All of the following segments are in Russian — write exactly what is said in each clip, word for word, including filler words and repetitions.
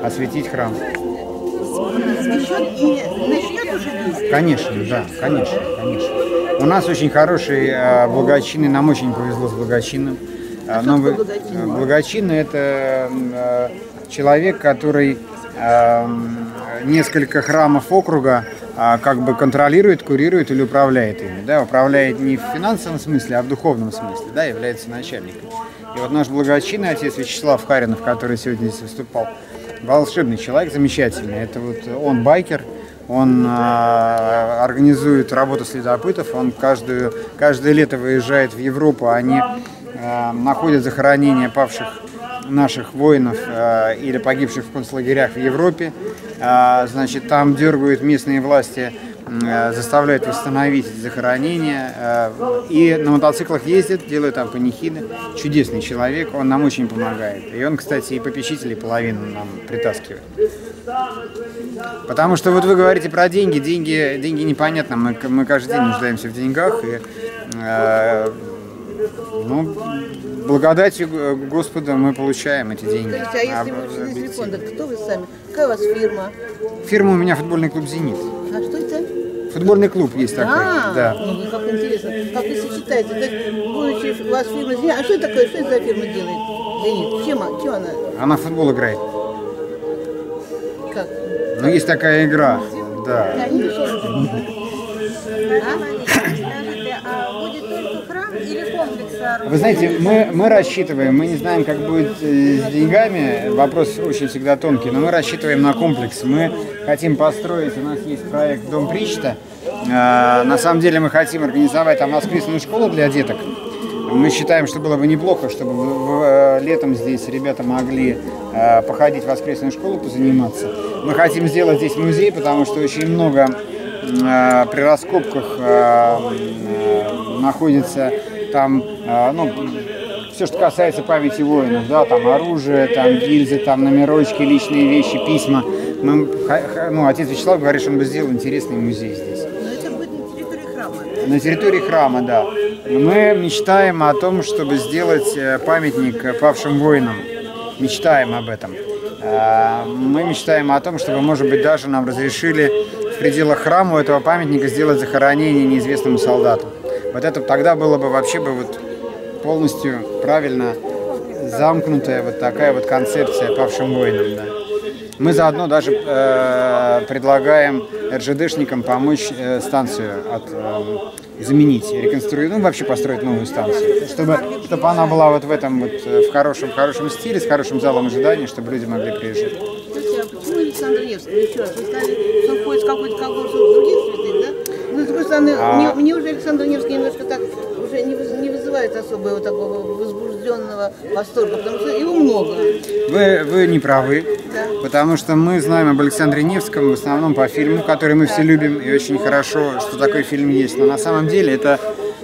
осветить храм. Освящен и начнет уже действовать? Конечно, да, конечно, конечно. У нас очень хороший э, благочинный, нам очень повезло с благочинным. А Но что вы, такое благочинный? благочинный – это э, человек, который э, несколько храмов округа э, как бы контролирует, курирует или управляет ими. Да? Управляет не в финансовом смысле, а в духовном смысле, да, является начальником. И вот наш благочинный отец Вячеслав Харинов, который сегодня здесь выступал, волшебный человек, замечательный. Это вот он байкер, он э, организует работу следопытов, он каждую, каждое лето выезжает в Европу, они э, находят захоронения павших наших воинов э, или погибших в концлагерях в Европе. Э, значит, там дергают местные власти, э, заставляют восстановить захоронения. Э, и на мотоциклах ездит, делает там панихиды. Чудесный человек, он нам очень помогает. И он, кстати, и попечителей половину нам притаскивает. Потому что вот вы говорите про деньги, деньги, деньги непонятно, мы, мы каждый день нуждаемся в деньгах, и э, ну, благодатью Господа мы получаем эти деньги. Скажите, а если вы учредитель фонда, кто вы сами? Какая у вас фирма? Фирма у меня футбольный клуб «Зенит». А что это? Футбольный клуб есть такой, А, да. ну вы как интересно, как вы сочетаете, то есть, будучи у вас фирма «Зенит», а что это такое, что это за фирма делает? «Зенит», чем, чем она? Она в футбол играет. Как? Ну, есть такая игра, да. Да, не мешает. Скажите, а будет только храм или комплекс сооружения? Вы знаете, мы, мы рассчитываем, мы не знаем, как будет э, с деньгами, вопрос очень всегда тонкий, но мы рассчитываем на комплекс. Мы хотим построить, у нас есть проект «Дом Причта». Э, на самом деле мы хотим организовать там воскресную школу для деток. Мы считаем, что было бы неплохо, чтобы в, в, э, летом здесь ребята могли э, походить в воскресную школу, позаниматься. Мы хотим сделать здесь музей, потому что очень много э, при раскопках э, э, находится там, э, ну, все, что касается памяти воинов, да, там оружие, там гильзы, там номерочки, личные вещи, письма. Мы, ну, отец Вячеслав говорит, что он бы сделал интересный музей здесь. Но это будет на территории храма. На территории храма, да. Мы мечтаем о том, чтобы сделать памятник павшим воинам. Мечтаем об этом. Мы мечтаем о том, чтобы, может быть, даже нам разрешили в пределах храма у этого памятника сделать захоронение неизвестному солдату. Вот это тогда было бы вообще бы вот полностью правильно замкнутая вот такая вот концепция павшим воинам. Да. Мы заодно даже э, предлагаем эр жэ дэшникам помочь э, станцию от, э, заменить, реконструировать, ну вообще построить новую станцию, чтобы, чтобы она была вот в этом вот в хорошем, в хорошем стиле, с хорошим залом ожидания, чтобы люди могли приезжать. Слушайте, а почему Александр Невский? Еще раз, вы сказали, что он входит в какой-то когорту других святых, да? Ну, с другой стороны, А... мне, мне уже Александр Невский немножко так уже не, выз, не вызывает особого такого возбужденного восторга, потому что его много. Вы, вы не правы, Да. потому что мы знаем об Александре Невском в основном по фильму, который мы все любим, и очень хорошо, что такой фильм есть. Но на самом деле это,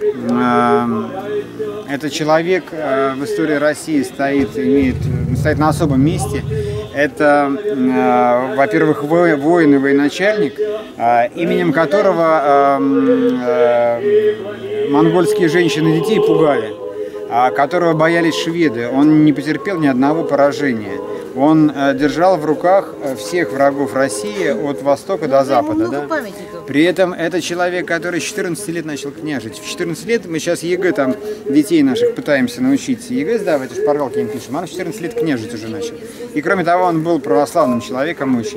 э, это человек э, в истории России стоит, имеет, стоит на особом месте. Это, э, во-первых, воин и военачальник, э, именем которого э, э, монгольские женщины и детей пугали, э, которого боялись шведы. Он не потерпел ни одного поражения. Он э, держал в руках всех врагов России от востока до запада. Да? При этом это человек, который с четырнадцати лет начал княжить. В четырнадцать лет мы сейчас ЕГЭ там детей наших пытаемся научить ЕГЭ сдавать, шпаргалки им пишем, а он в четырнадцать лет княжить уже начал. И кроме того, он был православным человеком очень.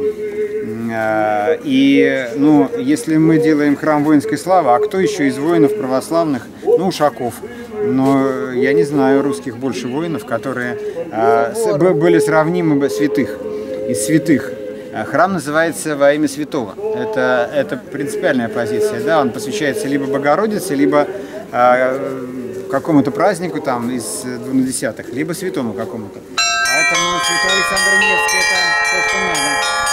И, ну, если мы делаем храм воинской славы, а кто еще из воинов православных? Ну, Ушаков. Но я не знаю русских больше воинов, которые э, с, были сравнимы святых, из святых. Храм называется «Во имя святого». Это, это принципиальная позиция. Да? Он посвящается либо Богородице, либо э, какому-то празднику там, из двунадесятых, либо святому какому-то. Поэтому святой Александр Невский – это то, что надо.